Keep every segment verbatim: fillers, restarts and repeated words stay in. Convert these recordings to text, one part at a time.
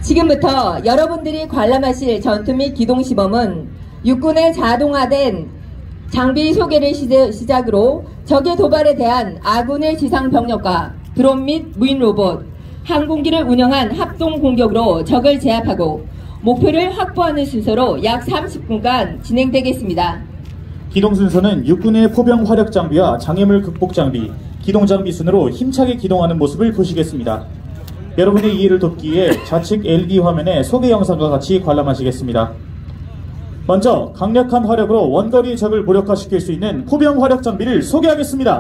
지금부터 여러분들이 관람하실 전투 및 기동 시범은 육군의 자동화된 장비 소개를 시작으로 적의 도발에 대한 아군의 지상 병력과 드론 및 무인 로봇, 항공기를 운영한 합동 공격으로 적을 제압하고 목표를 확보하는 순서로 약 삼십 분간 진행되겠습니다. 기동 순서는 육군의 포병 화력 장비와 장애물 극복 장비, 기동 장비 순으로 힘차게 기동하는 모습을 보시겠습니다. 여러분의 이해를 돕기 위해 좌측 엘이디 화면에 소개 영상과 같이 관람하시겠습니다. 먼저 강력한 화력으로 원거리 적을 무력화시킬 수 있는 포병 화력 장비를 소개하겠습니다.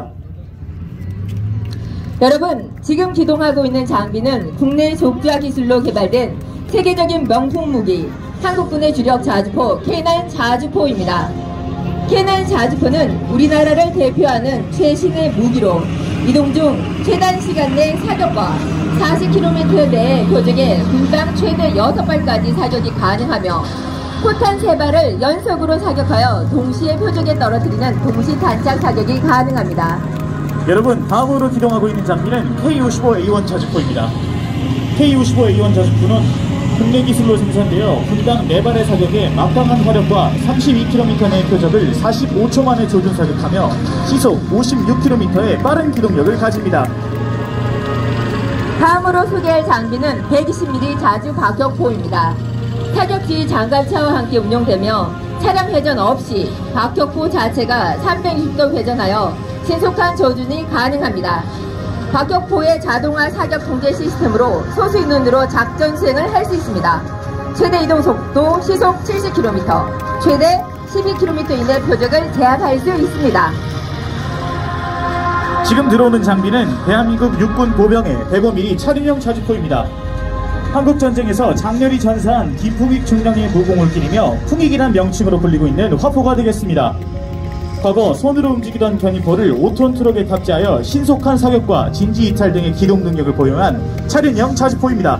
여러분, 지금 기동하고 있는 장비는 국내 족좌 기술로 개발된 세계적인 명품 무기, 한국군의 주력 자주포 케이 나인 자주포입니다. 케이 나인 자주포는 우리나라를 대표하는 최신의 무기로 이동 중 최단 시간 내 사격과 사십 킬로미터 내의 표적에 분당 최대 여섯 발까지 사격이 가능하며 포탄 세 발을 연속으로 사격하여 동시에 표적에 떨어뜨리는 동시 단착 사격이 가능합니다. 여러분, 다음으로 기동하고 있는 장비는 케이 오십오 에이 원 자주포입니다. 케이 오십오 에이 원 자주포는 국내 기술로 생산되어 분당 네 발의 사격에 막강한 화력과 삼십이 킬로미터 내의 표적을 사십오 초 만에 조준 사격하며 시속 오십육 킬로미터의 빠른 기동력을 가집니다. 다음으로 소개할 장비는 백이십 밀리미터 자주 박격포입니다. 사격지 장갑차와 함께 운용되며 차량 회전 없이 박격포 자체가 삼백육십 도 회전하여 신속한 조준이 가능합니다. 박격포의 자동화 사격 통제 시스템으로 소수 인원으로 작전 수행을 할 수 있습니다. 최대 이동 속도 시속 칠십 킬로미터, 최대 십이 킬로미터 이내 표적을 제압할 수 있습니다. 지금 들어오는 장비는 대한민국 육군 보병의 백오 밀리미터 차륜형 자주포입니다. 한국전쟁에서 장렬히 전사한 기풍익 중량의 무공을 기리며 풍익이란 명칭으로 불리고 있는 화포가 되겠습니다. 과거 손으로 움직이던 견인포를 오 톤 트럭에 탑재하여 신속한 사격과 진지 이탈 등의 기동 능력을 보유한 차륜형 자주포입니다.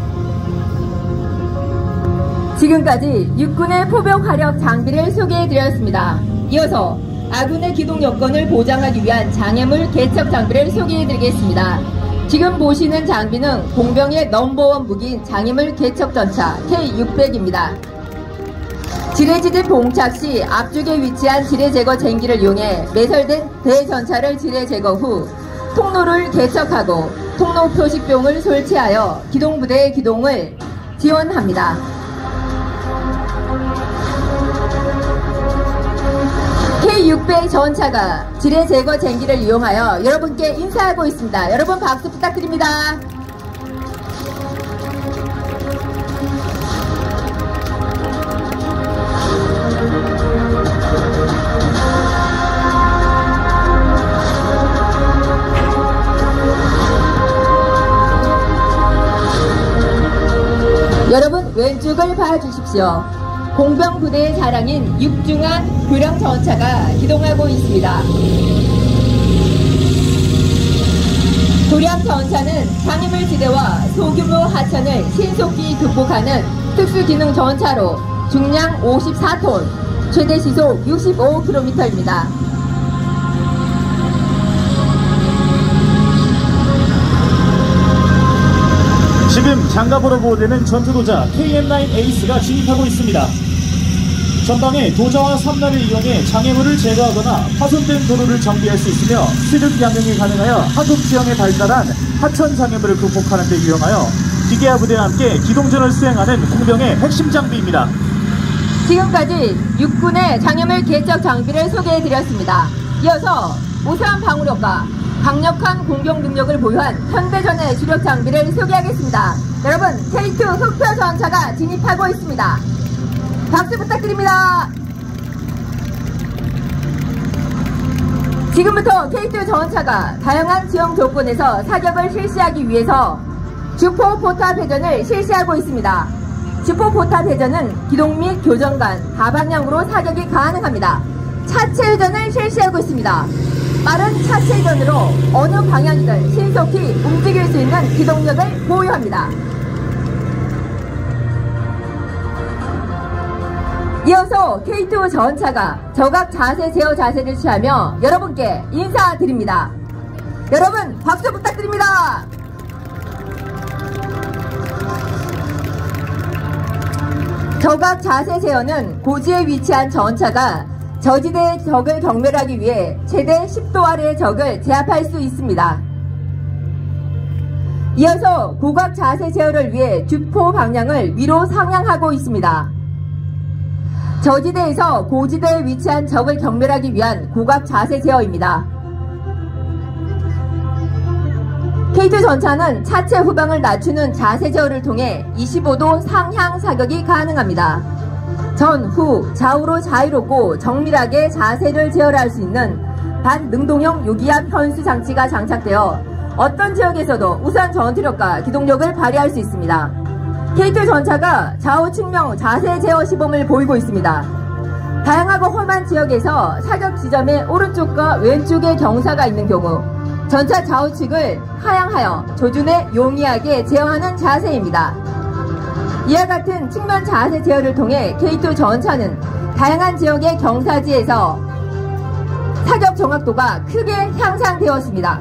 지금까지 육군의 포병 화력 장비를 소개해드렸습니다. 이어서 아군의 기동 여건을 보장하기 위한 장애물 개척 장비를 소개해드리겠습니다. 지금 보시는 장비는 공병의 넘버원 무기인 장애물 개척 전차 케이 육백입니다. 지뢰지대 봉착 시 앞쪽에 위치한 지뢰 제거 쟁기를 이용해 매설된 대전차를 지뢰 제거 후 통로를 개척하고 통로 표식병을 설치하여 기동부대의 기동을 지원합니다. 케이 육백 전차가 지뢰 제거 쟁기를 이용하여 여러분께 인사하고 있습니다. 여러분 박수 부탁드립니다. 여러분 왼쪽을 봐주십시오. 공병부대의 자랑인 육중한 교량 전차가 기동하고 있습니다. 교량 전차는 장애물 지대와 소규모 하천을 신속히 극복하는 특수기능 전차로 중량 오십사 톤, 최대 시속 육십오 킬로미터입니다. 지금 장갑으로 보호되는 전투도자 케이 엠 나인 에이스가 진입하고 있습니다. 전방에 도자와 삼란을 이용해 장애물을 제거하거나 파손된 도로를 정비할 수 있으며 수륙 양용이 가능하여 한국 지형에 발달한 하천 장애물을 극복하는 데 유용하여 기계화 부대와 함께 기동전을 수행하는 공병의 핵심 장비입니다. 지금까지 육군의 장애물 개척 장비를 소개해드렸습니다. 이어서 우수한 방어력과 강력한 공격 능력을 보유한 현대전의 주력 장비를 소개하겠습니다. 여러분, 케이 투 흑표 전차가 진입하고 있습니다. 박수 부탁드립니다. 지금부터 케이 투 전차가 다양한 지형 조건에서 사격을 실시하기 위해서 주포 포탑 회전을 실시하고 있습니다. 주포 포탑 회전은 기동 및 교전 간 다방향으로 사격이 가능합니다. 차체 회전을 실시하고 있습니다. 빠른 차체 회전으로 어느 방향이든 신속히 움직일 수 있는 기동력을 보유합니다. 이어서 케이 투 전차가 저각 자세 제어 자세를 취하며 여러분께 인사드립니다. 여러분 박수 부탁드립니다. 저각 자세 제어는 고지에 위치한 전차가 저지대의 적을 경멸하기 위해 최대 십 도 아래의 적을 제압할 수 있습니다. 이어서 고각 자세 제어를 위해 주포 방향을 위로 상향하고 있습니다. 저지대에서 고지대에 위치한 적을 경멸하기 위한 고각 자세 제어입니다. 케이투 전차는 차체 후방을 낮추는 자세 제어를 통해 이십오 도 상향 사격이 가능합니다. 전, 후, 좌우로 자유롭고 정밀하게 자세를 제어할 수 있는 반능동형 요기압 현수 장치가 장착되어 어떤 지역에서도 우수한 전투력과 기동력을 발휘할 수 있습니다. 케이투 전차가 좌우 측면 자세 제어 시범을 보이고 있습니다. 다양하고 험한 지역에서 사격 지점의 오른쪽과 왼쪽에 경사가 있는 경우 전차 좌우측을 하향하여 조준에 용이하게 제어하는 자세입니다. 이와 같은 측면 자세 제어를 통해 케이투 전차는 다양한 지역의 경사지에서 사격 정확도가 크게 향상되었습니다.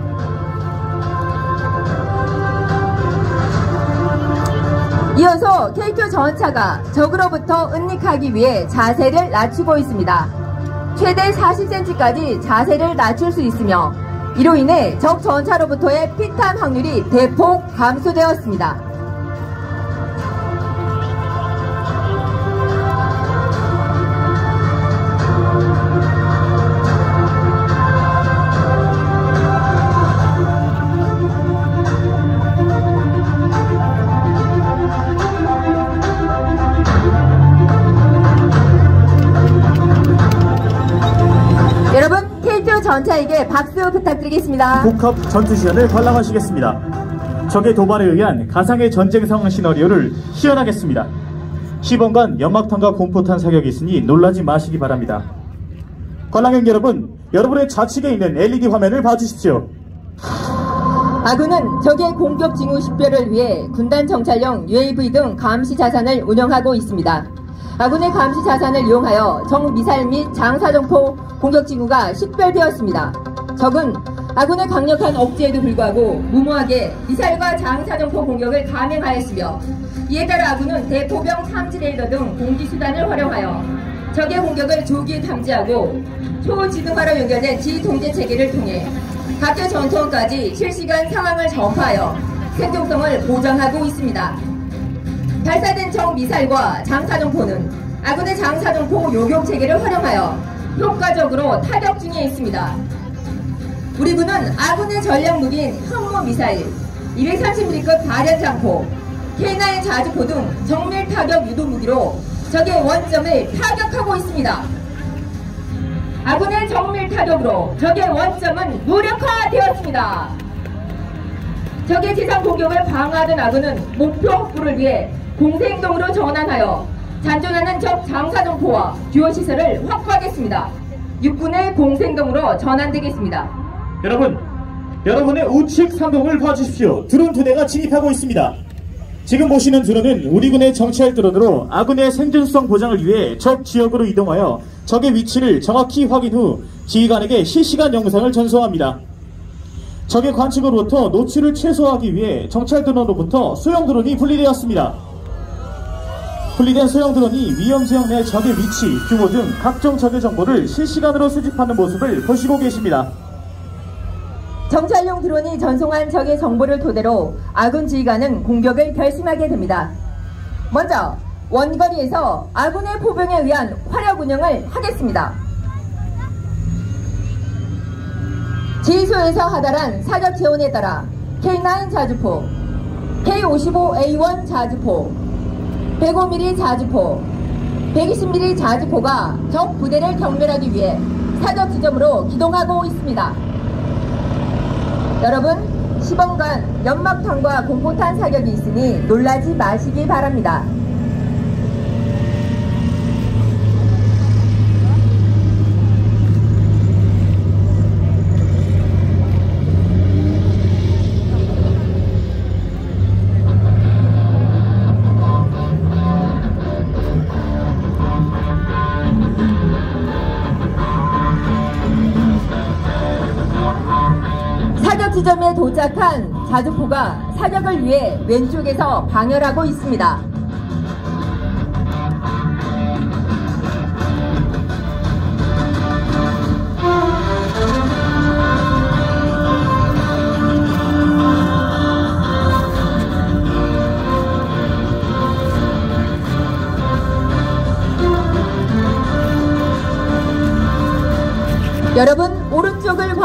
이어서 케이투 전차가 적으로부터 은닉하기 위해 자세를 낮추고 있습니다. 최대 사십 센티미터까지 자세를 낮출 수 있으며 이로 인해 적 전차로부터의 피탄 확률이 대폭 감소되었습니다. 전차에게 박수 부탁드리겠습니다. 복합 전투 시연을 관람하시겠습니다. 적의 도발에 의한 가상의 전쟁 상황 시나리오를 시연하겠습니다. 시범간 연막탄과 공포탄 사격이 있으니 놀라지 마시기 바랍니다. 관람객 여러분, 여러분의 좌측에 있는 엘이디 화면을 봐주십시오. 아군은 적의 공격 징후 식별을 위해 군단 정찰용 유에이브이 등 감시 자산을 운영하고 있습니다. 아군의 감시 자산을 이용하여 적 미사일 및 장사정포 공격 징후가 식별되었습니다. 적은 아군의 강력한 억제에도 불구하고 무모하게 미사일과 장사정포 공격을 감행하였으며 이에 따라 아군은 대포병 탐지 레이더 등 공기수단을 활용하여 적의 공격을 조기에 탐지하고 초지등화로 연결된 지통제체계를 통해 각계 전투원까지 실시간 상황을 전파하여 생존성을 보장하고 있습니다. 발사된 적 미사일과 장사정포는 아군의 장사정포 요격체계를 활용하여 효과적으로 타격 중에 있습니다. 우리 군은 아군의 전략 무기인 현무 미사일, 이백삼십 밀리미터 발연장포, 케이 나인 자주포 등 정밀 타격 유도 무기로 적의 원점을 타격하고 있습니다. 아군의 정밀 타격으로 적의 원점은 무력화되었습니다. 적의 지상 공격을 방어하던 아군은 목표 확보를 위해 공세행동으로 전환하여 잔존하는 적 장사정포와 듀오 시설을 확보하겠습니다. 육군의 공세행동으로 전환되겠습니다. 여러분, 여러분의 우측 상공을 봐주십시오. 드론 두 대가 진입하고 있습니다. 지금 보시는 드론은 우리 군의 정찰 드론으로 아군의 생존성 보장을 위해 적 지역으로 이동하여 적의 위치를 정확히 확인 후 지휘관에게 실시간 영상을 전송합니다. 적의 관측으로부터 노출을 최소화하기 위해 정찰 드론으로부터 소형 드론이 분리되었습니다. 분리된 소형 드론이 위험 지역 내 적의 위치, 규모 등 각종 적의 정보를 실시간으로 수집하는 모습을 보시고 계십니다. 정찰용 드론이 전송한 적의 정보를 토대로 아군 지휘관은 공격을 결심하게 됩니다. 먼저 원거리에서 아군의 포병에 의한 화력 운영을 하겠습니다. 지휘소에서 하달한 사격 재원에 따라 케이 나인 자주포, 케이 오십오 에이 원 자주포, 백오 밀리미터 자주포, 백이십 밀리미터 자주포가 적 부대를 경멸하기 위해 사격 지점으로 기동하고 있습니다. 여러분, 시범간 연막탄과 공포탄 사격이 있으니 놀라지 마시기 바랍니다. 지점에 도착한 자주포가 사격을 위해 왼쪽에서 방열하고 있습니다.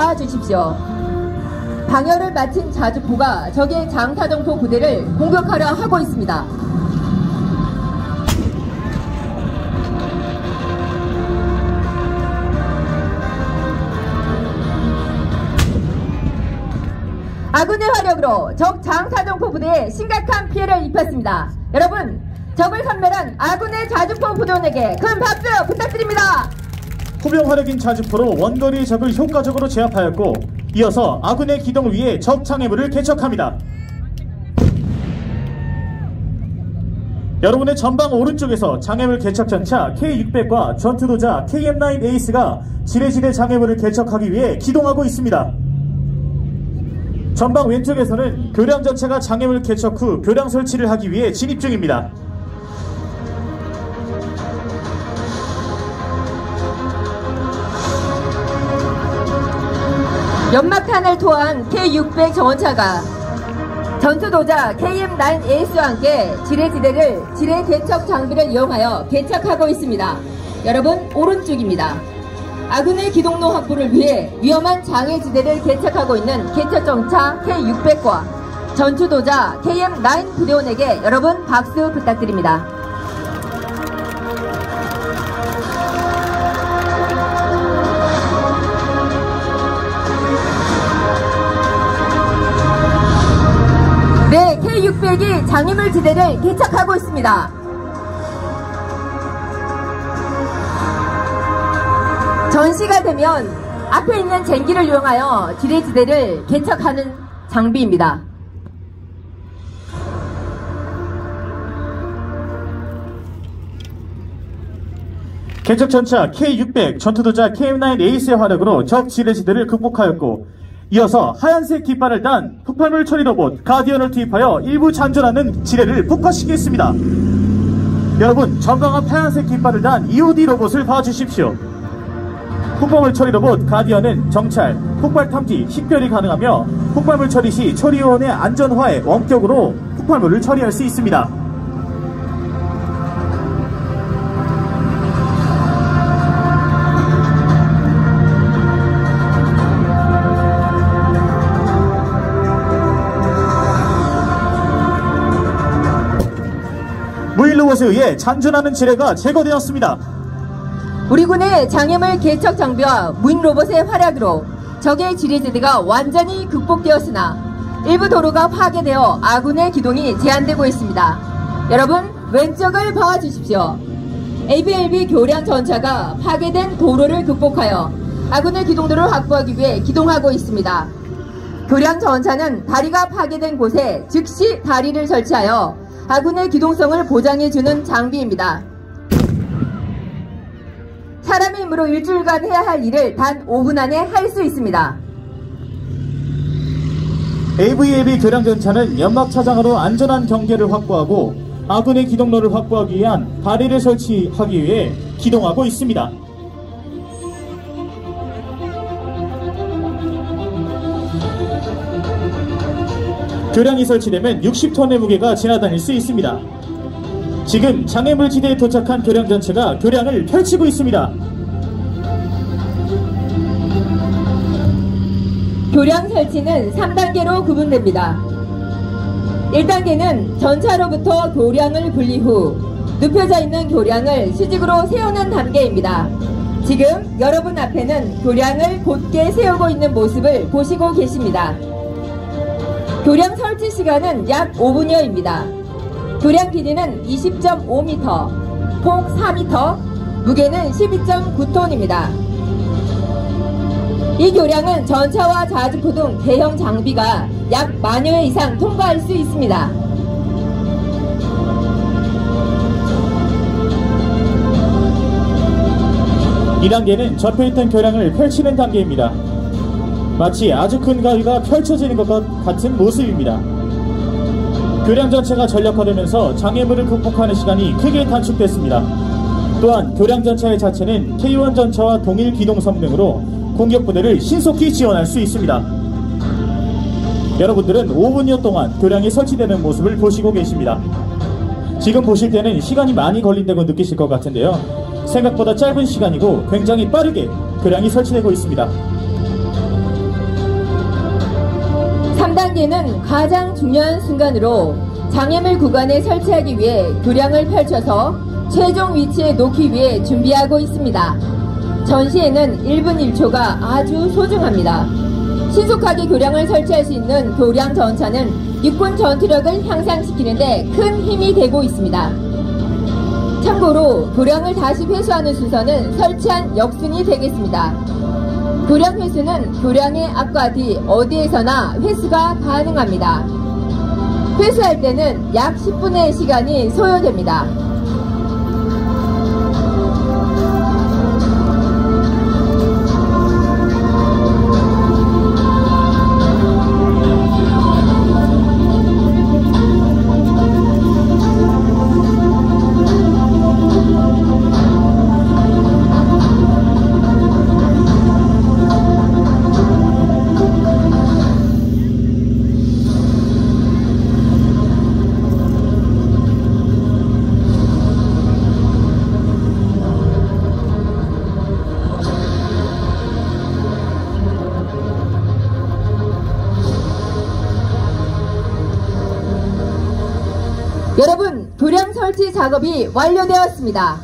봐주십시오. 방열을 마친 자주포가 적의 장사정포 부대를 공격하려 하고 있습니다. 아군의 화력으로 적 장사정포 부대에 심각한 피해를 입혔습니다. 여러분, 적을 섬멸한 아군의 자주포 부대원에게 큰 박수 부탁드립니다. 포병 화력인 자주포로 원거리 적을 효과적으로 제압하였고, 이어서 아군의 기동을 위해 적 장애물을 개척합니다. 여러분의 전방 오른쪽에서 장애물 개척 전차 케이 육백과 전투도자 케이엠 나인 에이스가 지뢰지대 장애물을 개척하기 위해 기동하고 있습니다. 전방 왼쪽에서는 교량 전차가 장애물 개척 후 교량 설치를 하기 위해 진입 중입니다. 연막탄을 토한 케이 육백 전차가 전투도자 케이엠 나인 에이스와 함께 지뢰지대를 지뢰 개척 장비를 이용하여 개척하고 있습니다. 여러분, 오른쪽입니다. 아군의 기동로 확보를 위해 위험한 장애지대를 개척하고 있는 개척전차 케이 육백과 전투도자 케이엠 나인 부대원에게 여러분 박수 부탁드립니다. 네, 케이 육백이 장애물 지대를 개척하고 있습니다. 전시가 되면 앞에 있는 쟁기를 이용하여 지뢰지대를 개척하는 장비입니다. 개척전차 케이 육백, 전투도자 케이엠 나인 에이스의 화력으로 적 지뢰지대를 극복하였고, 이어서 하얀색 깃발을 단 폭발물 처리 로봇 가디언을 투입하여 일부 잔존하는 지뢰를 폭파시키겠습니다. 여러분, 전방 앞 하얀색 깃발을 단 이오디 로봇을 봐주십시오. 폭발물 처리 로봇 가디언은 정찰, 폭발 탐지, 식별이 가능하며 폭발물 처리 시 처리요원의 안전화에 원격으로 폭발물을 처리할 수 있습니다. 무인 로봇에 의해 잔존하는 지뢰가 제거되었습니다. 우리 군의 장애물 개척 장비와 무인 로봇의 활약으로 적의 지뢰지대가 완전히 극복되었으나 일부 도로가 파괴되어 아군의 기동이 제한되고 있습니다. 여러분, 왼쪽을 봐주십시오. 에이비엘비 교량 전차가 파괴된 도로를 극복하여 아군의 기동도를 확보하기 위해 기동하고 있습니다. 교량 전차는 다리가 파괴된 곳에 즉시 다리를 설치하여 아군의 기동성을 보장해주는 장비입니다. 사람의 힘으로 일주일간 해야 할 일을 단 오 분 안에 할 수 있습니다. 에이브이엘비 교량전차는 연막 차장으로 안전한 경계를 확보하고 아군의 기동로를 확보하기 위한 다리를 설치하기 위해 기동하고 있습니다. 교량이 설치되면 육십 톤의 무게가 지나다닐 수 있습니다. 지금 장애물 지대에 도착한 교량 전차가 교량을 펼치고 있습니다. 교량 설치는 삼 단계로 구분됩니다. 일 단계는 전차로부터 교량을 분리 후 눕혀져 있는 교량을 수직으로 세우는 단계입니다. 지금 여러분 앞에는 교량을 곧게 세우고 있는 모습을 보시고 계십니다. 교량 설치 시간은 약 오 분여입니다. 교량 길이는 이십 점 오 미터, 폭 사 미터, 무게는 십이 점 구 톤입니다. 이 교량은 전차와 자주포 등 대형 장비가 약 만여 회 이상 통과할 수 있습니다. 이 단계는 접혀있던 교량을 펼치는 단계입니다. 마치 아주 큰 가위가 펼쳐지는 것 같은 모습입니다. 교량 전차가 전력화되면서 장애물을 극복하는 시간이 크게 단축됐습니다. 또한 교량 전차의 자체는 케이 원 전차와 동일 기동 성능으로 공격 부대를 신속히 지원할 수 있습니다. 여러분들은 오 분여 동안 교량이 설치되는 모습을 보시고 계십니다. 지금 보실 때는 시간이 많이 걸린다고 느끼실 것 같은데요. 생각보다 짧은 시간이고 굉장히 빠르게 교량이 설치되고 있습니다. 단계는 가장 중요한 순간으로 장애물 구간에 설치하기 위해 교량을 펼쳐서 최종 위치에 놓기 위해 준비하고 있습니다. 전시에는 일 분 일 초가 아주 소중합니다. 신속하게 교량을 설치할 수 있는 교량 전차는 육군 전투력을 향상시키는 데 큰 힘이 되고 있습니다. 참고로 교량을 다시 회수하는 순서는 설치한 역순이 되겠습니다. 교량 회수는 교량의 앞과 뒤 어디에서나 회수가 가능합니다. 회수할 때는 약 십 분의 시간이 소요됩니다. 여러분, 교량 설치 작업이 완료되었습니다.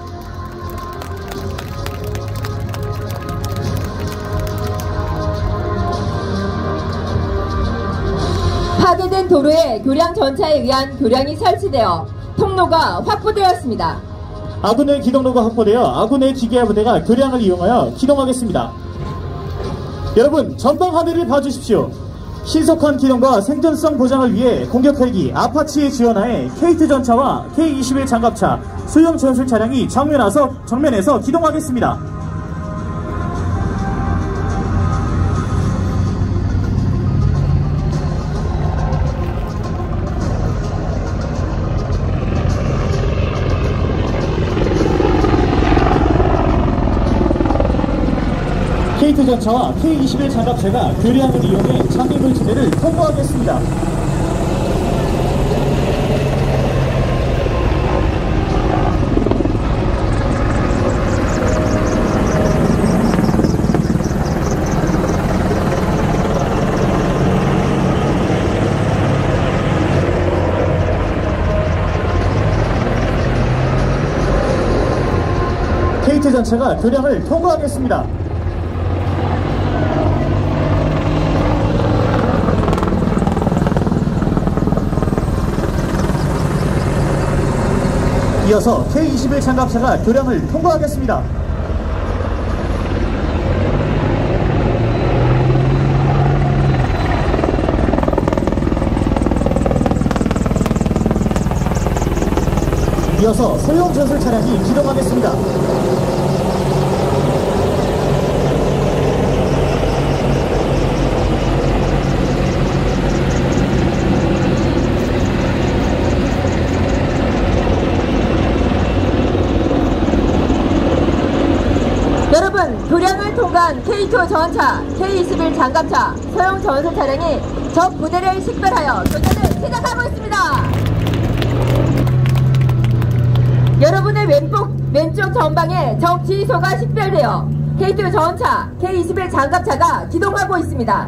파괴된 도로에 교량 전차에 의한 교량이 설치되어 통로가 확보되었습니다. 아군의 기동로가 확보되어 아군의 기계화 부대가 교량을 이용하여 기동하겠습니다. 여러분, 전방 하늘을 봐주십시오. 신속한 기동과 생존성 보장을 위해 공격 헬기 아파치의 지원하에 케이트 전차와 케이 이십일 장갑차, 소형 전술 차량이 정면에서, 정면에서 기동하겠습니다. 케이트 전차와 케이 이십일 장갑차가 교량을 이용해 장애물 지대를 통과하겠습니다. 케이트 전차가 교량을 통과하겠습니다. 이어서 케이 이십일 장갑차가 교량을 통과하겠습니다. 이어서 소형 전술 차량이 기동하겠습니다. 여러분, 교량을 통과한 케이 투 전차, 케이 이십일 장갑차, 소형 전술 차량이 적 부대를 식별하여 교전을 시작하고 있습니다. 여러분의 왼쪽, 왼쪽 전방에 적 지휘소가 식별되어 케이 투 전차, 케이 이십일 장갑차가 기동하고 있습니다.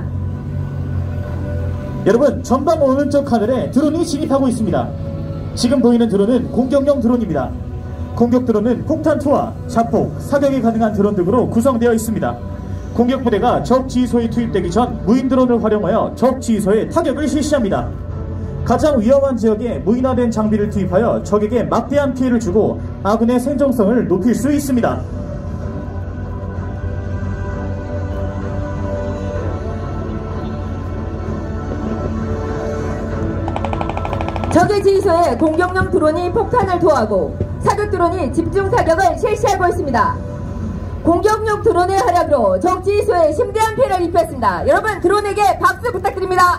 여러분, 전방 오른쪽 하늘에 드론이 진입하고 있습니다. 지금 보이는 드론은 공격용 드론입니다. 공격 드론은 폭탄 투하, 자폭, 사격이 가능한 드론 등으로 구성되어 있습니다. 공격 부대가 적 지휘소에 투입되기 전 무인 드론을 활용하여 적 지휘소에 타격을 실시합니다. 가장 위험한 지역에 무인화된 장비를 투입하여 적에게 막대한 피해를 주고 아군의 생존성을 높일 수 있습니다. 적의 지휘소에 공격용 드론이 폭탄을 투하하고 사격 드론이 집중 사격을 실시하고 있습니다. 공격용 드론의 활약으로 적 지휘소에 심대한 피해를 입혔습니다. 여러분, 드론에게 박수 부탁드립니다.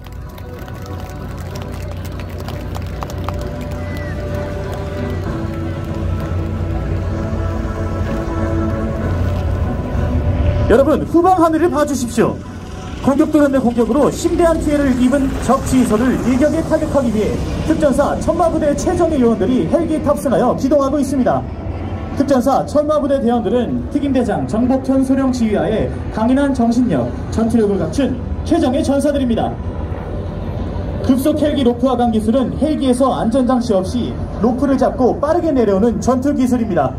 여러분, 후방 하늘을 봐주십시오. 공격 드론의 공격으로 심대한 피해를 입은 적 지휘소를 일격에 타격하기 위해 특전사 천마부대 최정예 요원들이 헬기 탑승하여 기동하고 있습니다. 특전사 천마부대 대원들은 특임대장 정복현 소령 지휘하에 강인한 정신력, 전투력을 갖춘 최정예 전사들입니다. 급속 헬기 로프 하강 기술은 헬기에서 안전장치 없이 로프를 잡고 빠르게 내려오는 전투 기술입니다.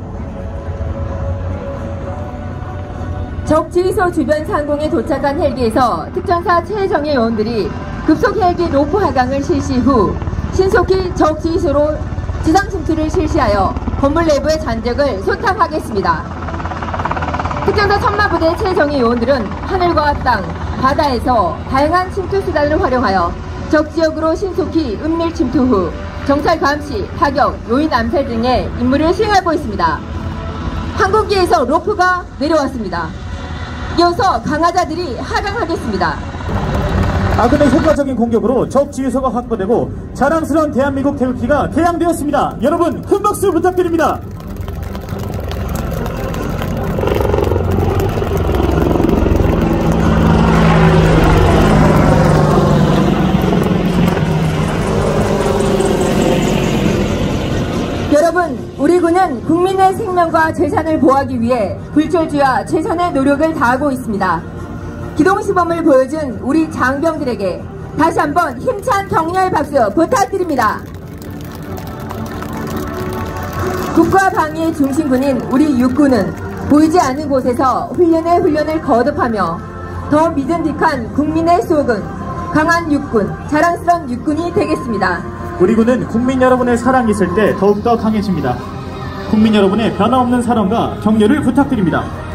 적 지휘소 주변 상공에 도착한 헬기에서 특전사 최정예 요원들이 급속 헬기 로프 하강을 실시 후 신속히 적 지휘소로 지상 침투를 실시하여 건물 내부의 잔적을 소탕하겠습니다. 특전사 천마부대 최정예 요원들은 하늘과 땅, 바다에서 다양한 침투 수단을 활용하여 적 지역으로 신속히 은밀 침투 후 정찰 감시, 타격, 요인 암살 등의 임무를 수행하고 있습니다. 항공기에서 로프가 내려왔습니다. 이어서 강화자들이 하강하겠습니다. 아군의 효과적인 공격으로 적 지휘소가 확보되고 자랑스러운 대한민국 태극기가 개양되었습니다. 여러분 큰 박수 부탁드립니다. 여러분, 우리 군은 국민의 생명과 재산을 보호하기 위해 불철주야 최선의 노력을 다하고 있습니다. 기동시범을 보여준 우리 장병들에게 다시 한번 힘찬 격려의 박수 부탁드립니다. 국가 방위의 중심군인 우리 육군은 보이지 않는 곳에서 훈련에 훈련을 거듭하며 더 믿음직한 국민의 수호군, 강한 육군, 자랑스러운 육군이 되겠습니다. 우리 군은 국민 여러분의 사랑이 있을 때 더욱더 강해집니다. 국민 여러분의 변함없는 사랑과 격려를 부탁드립니다.